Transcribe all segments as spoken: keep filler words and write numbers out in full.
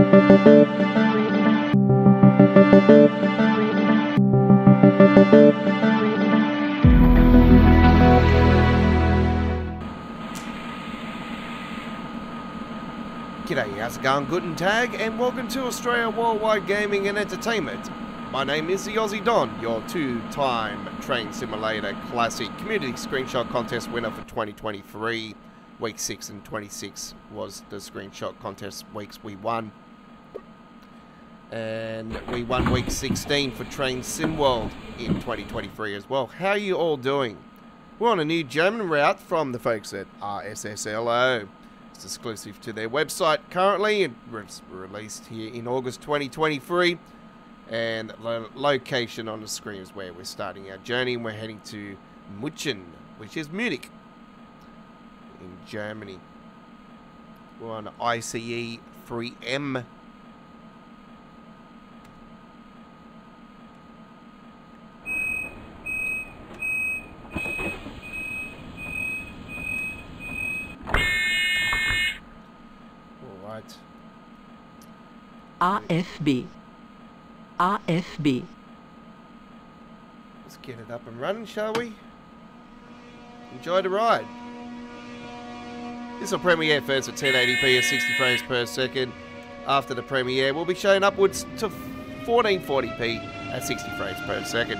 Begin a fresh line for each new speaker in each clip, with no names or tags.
G'day, how's it going? Guten Tag, and welcome to Australia Worldwide Gaming and Entertainment. My name is the Aussie Don, your two-time Train Simulator Classic Community Screenshot Contest winner for twenty twenty-three. Week six and twenty-six was the Screenshot Contest weeks we won. And we won week sixteen for Train Sim World in twenty twenty-three as well. How are you all doing? We're on a new German route from the folks at R S S L O. It's exclusive to their website currently. It was released here in August twenty twenty-three. And the location on the screen is where we're starting our journey. And we're heading to München, which is Munich in Germany. We're on I C E three M.
R F B. R F B.
Let's get it up and running, shall we? Enjoy the ride. This will premiere first at ten eighty p at sixty frames per second. After the premiere, we'll be showing upwards to fourteen forty p at sixty frames per second.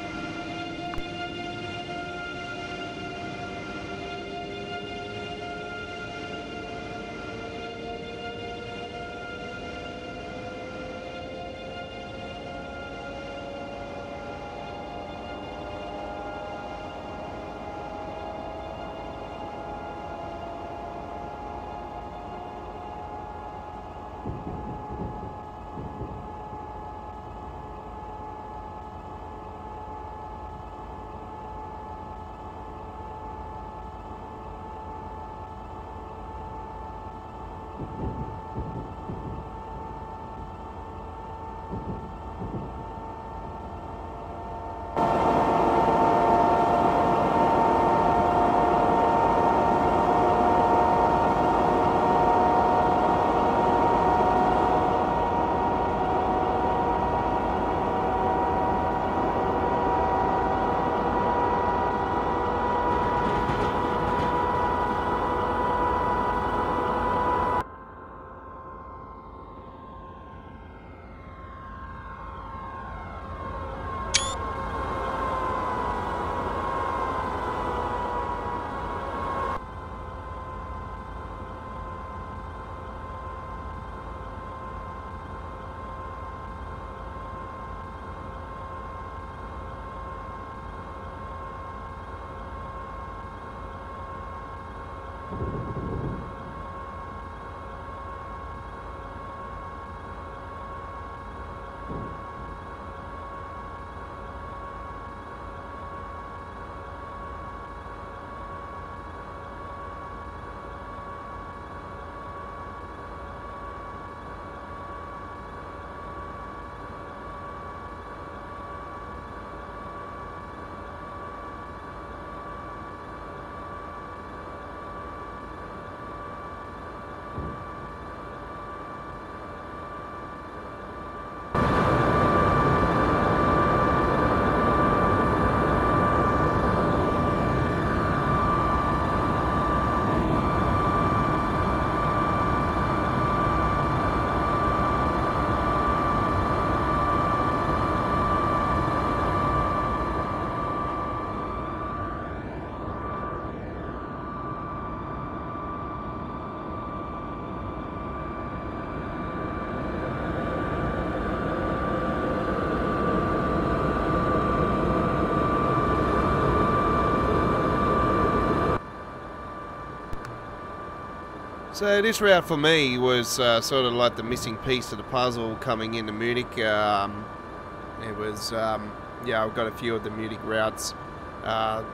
So this route for me was uh, sort of like the missing piece of the puzzle coming into Munich. Um, it was, um, yeah, I've got a few of the Munich routes uh,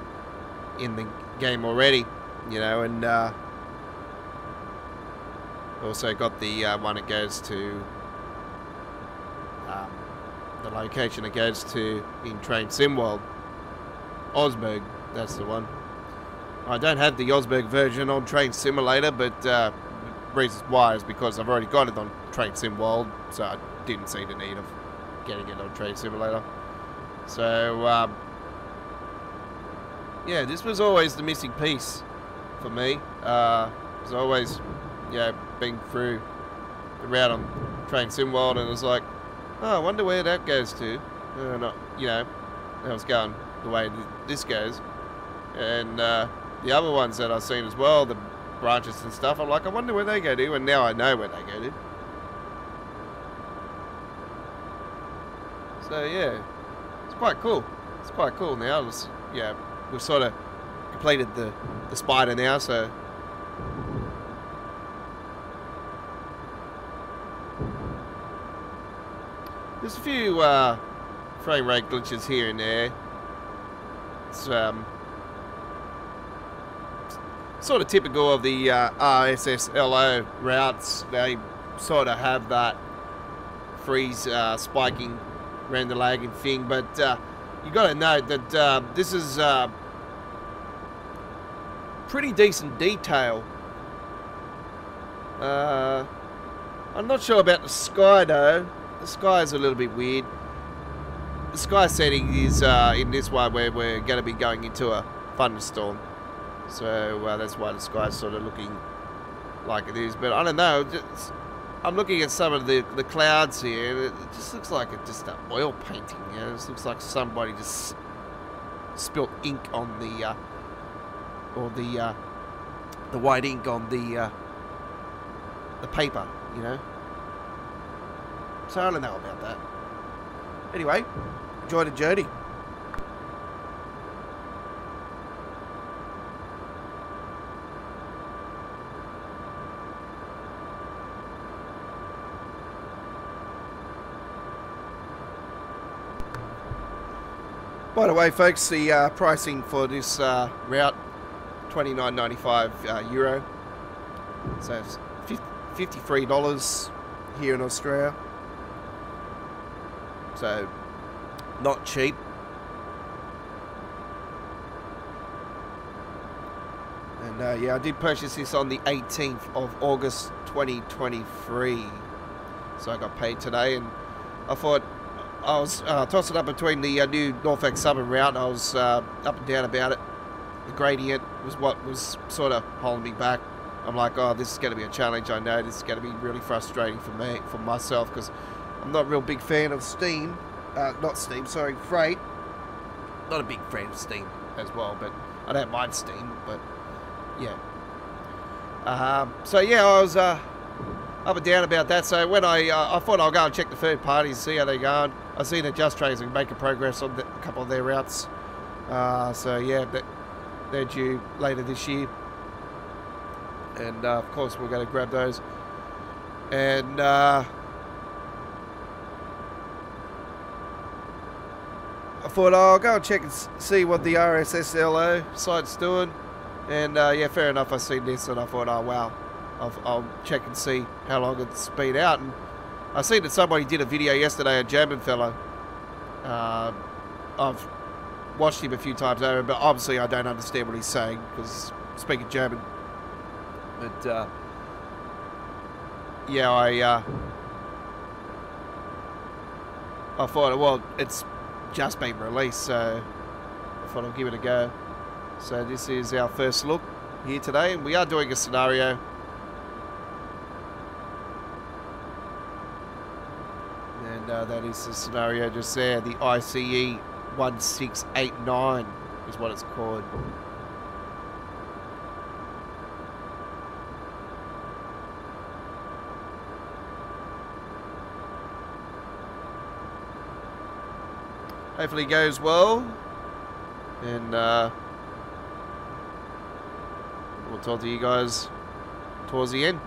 in the game already, you know, and uh, also got the uh, one that goes to, um, the location it goes to in Train Sim World. Augsburg, that's the one. I don't have the Augsburg version on Train Simulator, but uh, reasons why is because I've already got it on Train Sim World, so I didn't see the need of getting it on Train Simulator. So, um, yeah, this was always the missing piece for me. Uh, it was always, you know, being through the route on Train Sim World, and it was like, oh, I wonder where that goes to. Uh, not, you know, I was going the way this goes. And uh, the other ones that I've seen as well, the branches and stuff, I'm like, I wonder where they go to, and now I know where they go to. So yeah, it's quite cool. It's quite cool now. It's, yeah, we've sort of completed the, the spider now, so there's a few uh, frame rate glitches here and there. It's um, sort of typical of the uh, R S S L O routes. They sort of have that freeze uh, spiking render lagging thing, but uh, you got to note that uh, this is uh, pretty decent detail. Uh, I'm not sure about the sky though. The sky is a little bit weird. The sky setting is uh, in this one where we're going to be going into a thunderstorm, so uh, that's why the sky is sort of looking like it is. But I don't know. Just, I'm looking at some of the the clouds here, and it just looks like it's just an oil painting. You know, it just looks like somebody just spilt ink on the uh, or the uh, the white ink on the uh, the paper. You know. So I don't know about that. Anyway, enjoy the journey. By the way, folks, the uh, pricing for this uh, route, twenty-nine ninety-five uh, euro. So it's fifty-three dollars here in Australia. So, not cheap. And uh, yeah, I did purchase this on the eighteenth of August twenty twenty-three. So I got paid today, and I thought I was uh, tossing up between the uh, new Norfolk Southern route. I was uh, up and down about it. The gradient was what was sort of holding me back. I'm like, oh, this is going to be a challenge. I know this is going to be really frustrating for me, for myself, because I'm not a real big fan of steam. Uh, not steam, sorry, freight. Not a big fan of steam as well, but I don't mind steam, but yeah. Um, so yeah, I was uh, up and down about that. So when I uh, I thought I'll go and check the third parties, see how they're going. I see that Just Trains are making progress on the, a couple of their routes. Uh, so yeah, they're due later this year. And uh, of course we're going to grab those. And uh, I thought, oh, I'll go and check and see what the R S S L O site's doing. And uh, yeah, fair enough, I seen this and I thought, oh wow, I'll, I'll check and see how long it's been out. And I seen that somebody did a video yesterday, a German fellow. Uh, I've watched him a few times over, but obviously I don't understand what he's saying because he's speaking German. But uh, yeah, I uh, I thought, well, it's just been released, so I thought I'll give it a go. So this is our first look here today, and we are doing a scenario. And uh, that is the scenario just there, the I C E one six eight nine is what it's called. Hopefully it goes well, and uh, we'll talk to you guys towards the end.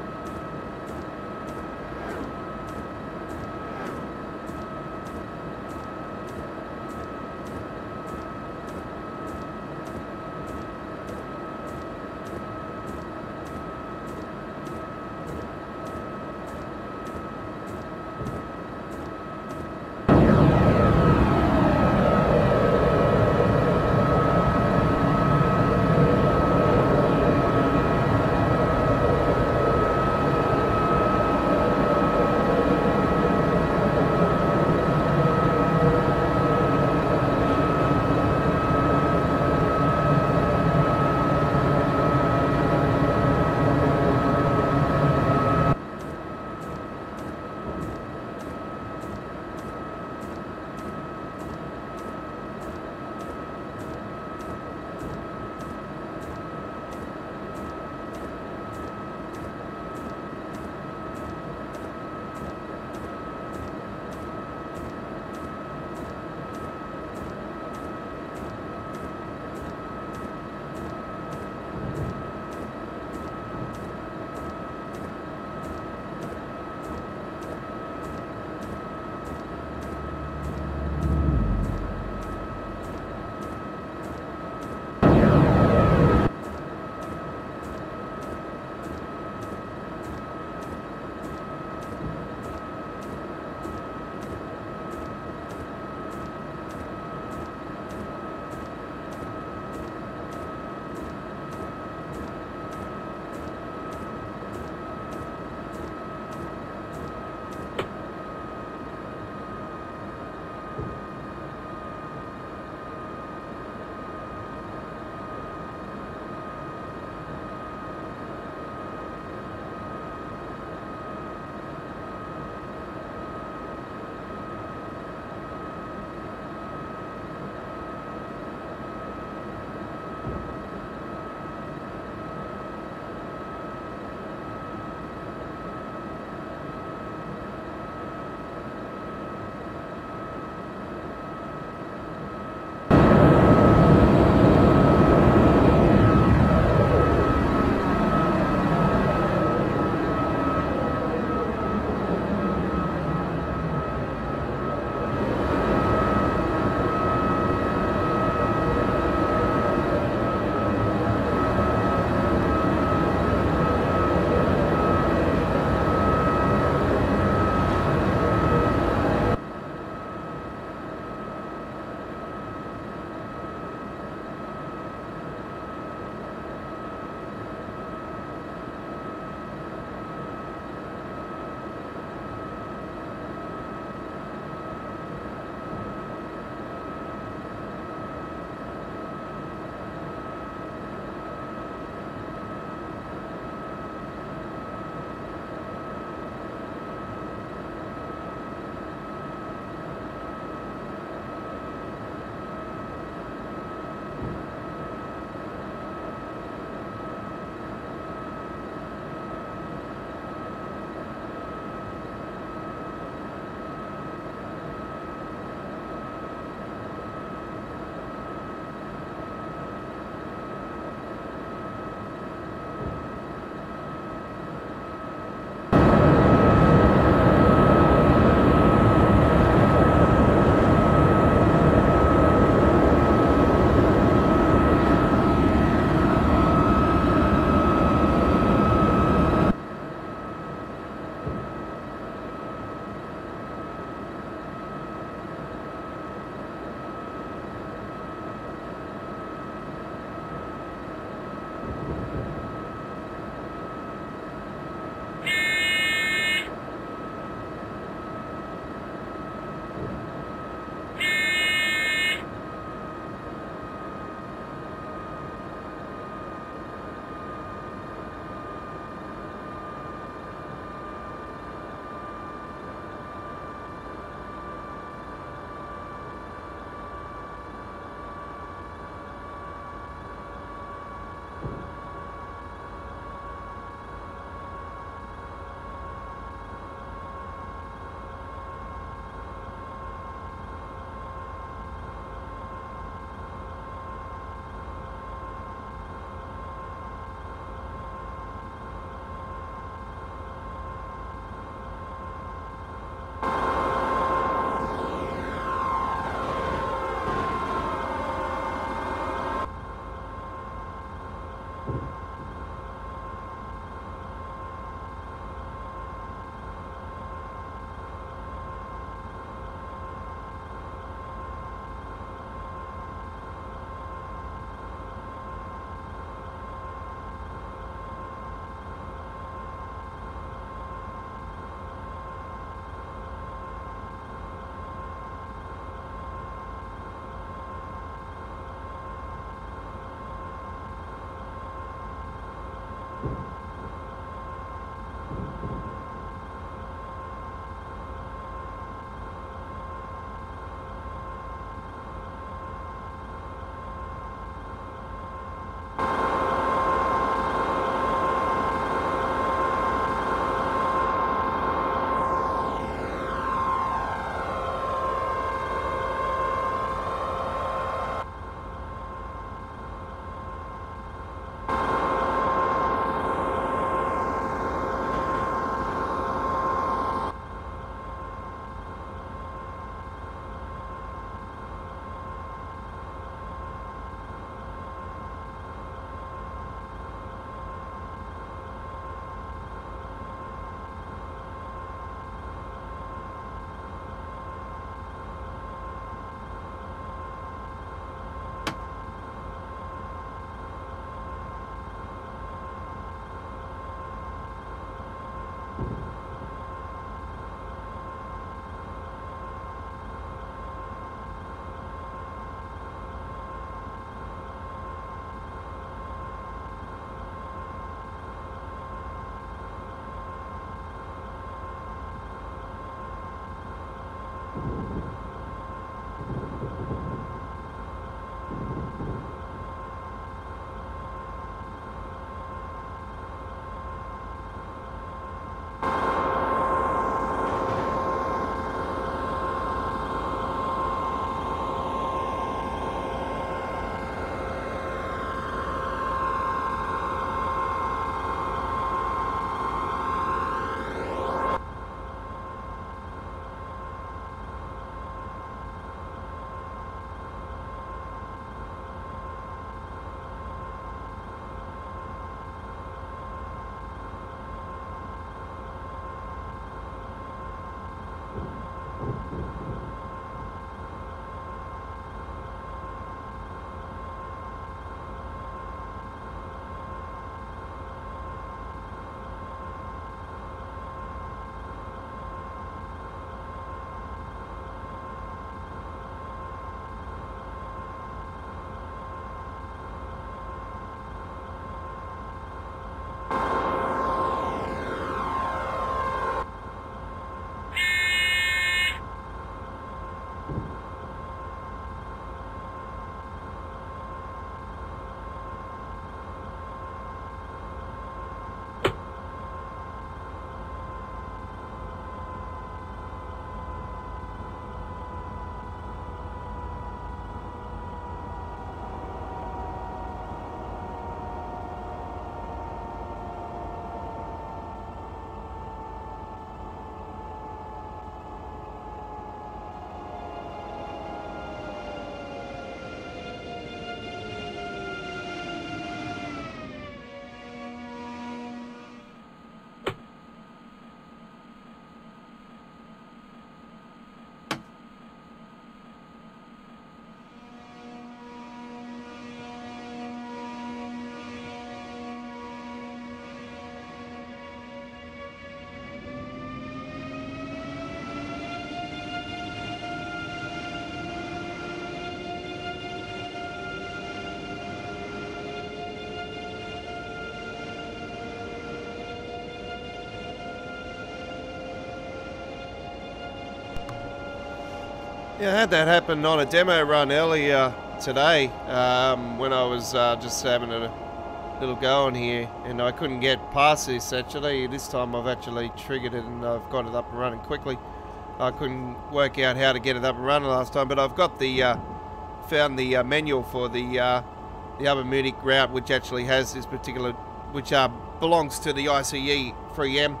Yeah, I had that happen on a demo run earlier today um, when I was uh, just having a little go on here, and I couldn't get past this actually. This time I've actually triggered it and I've got it up and running quickly. I couldn't work out how to get it up and running last time, but I've got the uh, found the uh, manual for the uh, the other Munich route, which actually has this particular, which uh, belongs to the I C E three M.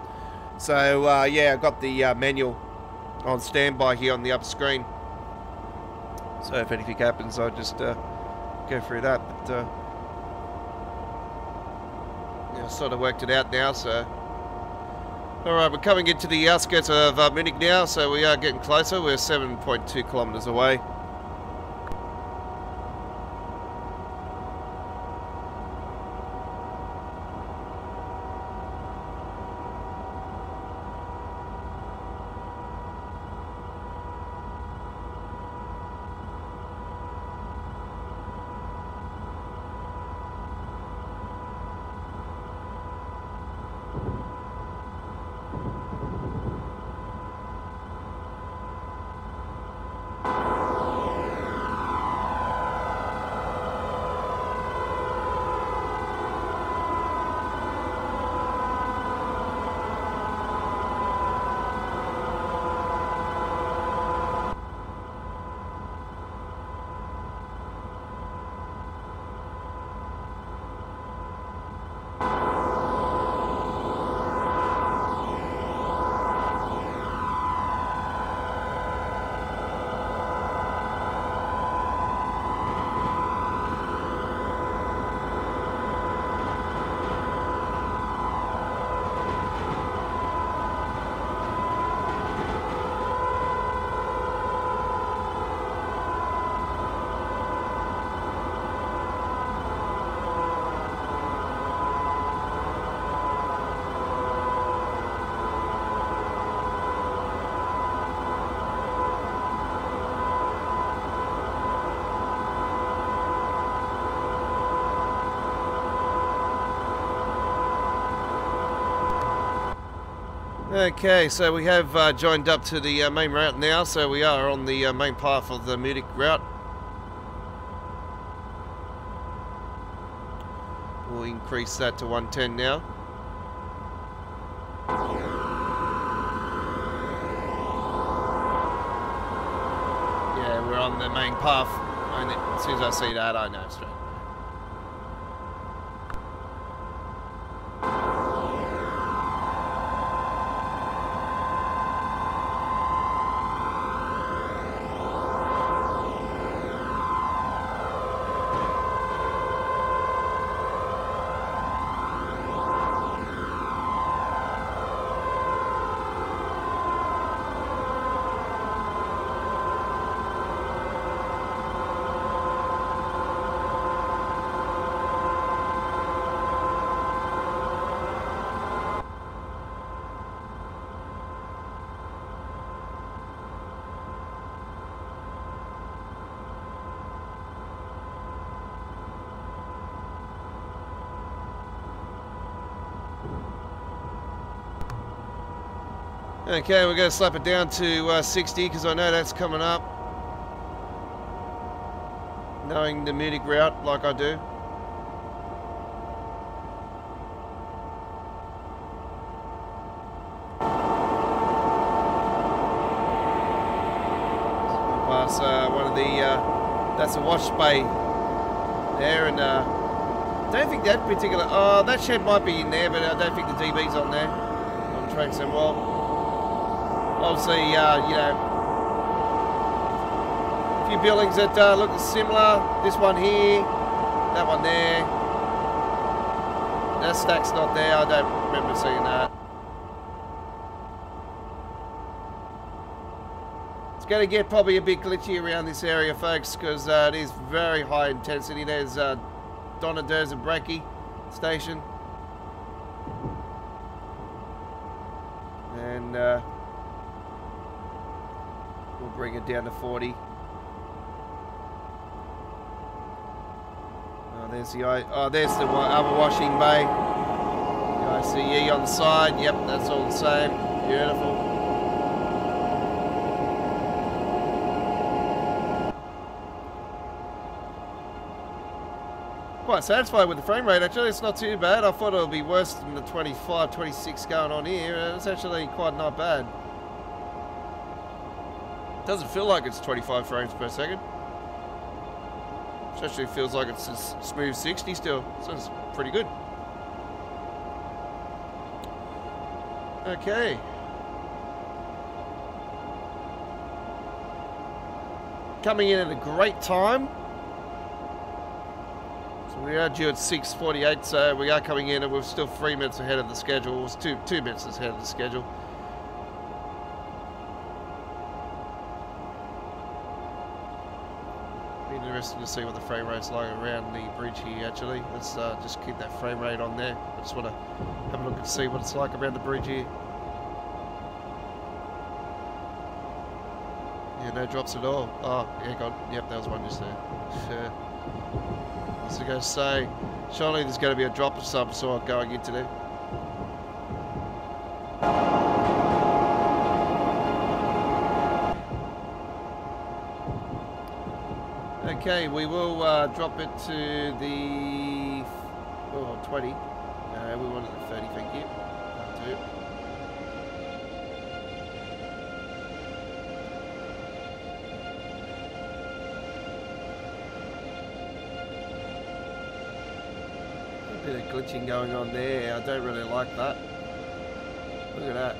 So uh, yeah, I've got the uh, manual on standby here on the upper screen. So if anything happens, I'll just uh, go through that. But uh, Yeah, I sort of worked it out now, so. Alright, we're coming into the outskirts of uh, Munich now, so we are getting closer. We're seven point two kilometres away. Okay, so we have uh, joined up to the uh, main route now, so we are on the uh, main path of the Munich route. We'll increase that to one ten now. Yeah, we're on the main path, and as soon as I see that, I know straight. Okay, we're going to slap it down to uh, sixty because I know that's coming up. Knowing the Munich route like I do. Pass uh, one of the, uh, that's a wash bay there, and uh, I don't think that particular, oh, that shed might be in there, but I don't think the D B's on there. On track so well. Obviously, uh, you know, a few buildings that uh, look similar. This one here, that one there. That stack's not there. I don't remember seeing that. It's going to get probably a bit glitchy around this area, folks, because uh, it is very high intensity. There's uh, Donna Durza Breckie station. And uh, we'll bring it down to forty. Oh, there's the oh, there's the other washing bay. The I C E on the side. Yep, that's all the same. Beautiful. Quite satisfied with the frame rate. Actually, it's not too bad. I thought it would be worse than the twenty-five, twenty-six going on here. It's actually quite not bad. Doesn't feel like it's twenty-five frames per second. It actually feels like it's a smooth sixty still. So it's pretty good. Okay. Coming in at a great time. So we are due at six forty-eight, so we are coming in and we're still three minutes ahead of the schedule. It was two, two minutes ahead of the schedule. Interesting to see what the frame rate's like around the bridge here. Actually, let's uh, just keep that frame rate on there. I just want to have a look and see what it's like around the bridge here. Yeah, no drops at all. Oh, yeah, God, yep, there was one just there. Sure. I was going to say, surely there's going to be a drop of some sort going into there. Okay, we will uh, drop it to the oh, twenty. No, we wanted the thirty, thank you. That'll do. A bit of glitching going on there. I don't really like that. Look at that.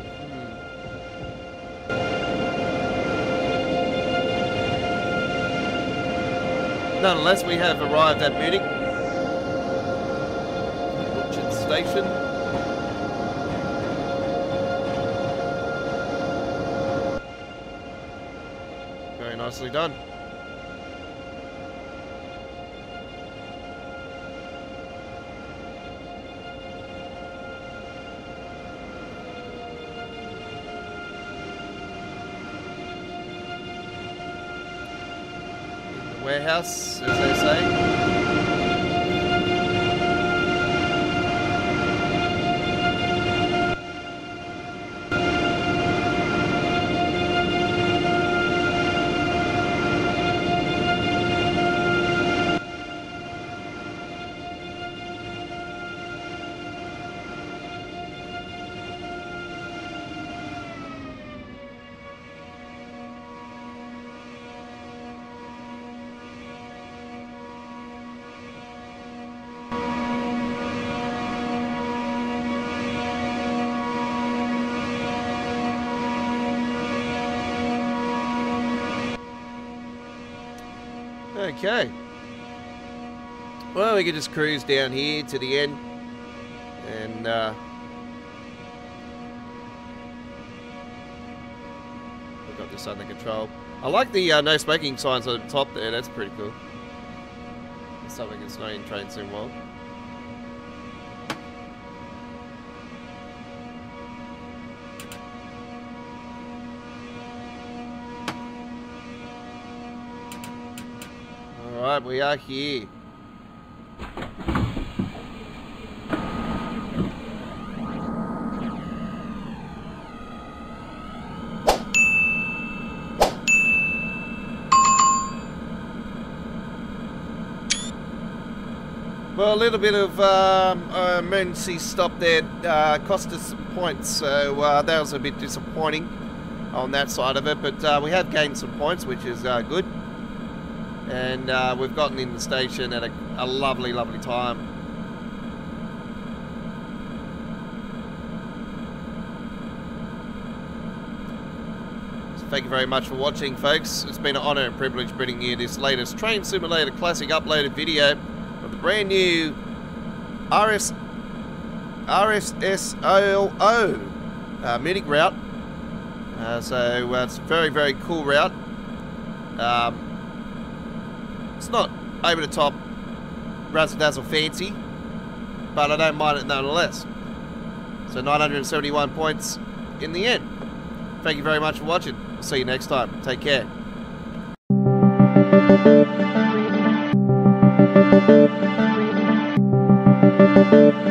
Nonetheless, we have arrived at Munich Station. Very nicely done. Warehouse, as they say. Okay. Well, we can just cruise down here to the end, and uh, we've got this under control. I like the uh, no smoking signs on the top there. That's pretty cool. That's something that's not in Train Sim World. Alright, we are here. Well, a little bit of um, emergency stop there uh, cost us some points, so uh, that was a bit disappointing on that side of it, but uh, we have gained some points, which is uh, good. And uh, we've gotten in the station at a, a lovely, lovely time. So thank you very much for watching, folks. It's been an honour and privilege bringing you this latest Train Simulator Classic uploaded video of the brand new R S S L O uh, Munich route. Uh, so uh, it's a very, very cool route. Um, It's not over the top, razzle dazzle fancy, but I don't mind it nonetheless. So nine hundred seventy-one points in the end. Thank you very much for watching. I'll see you next time. Take care.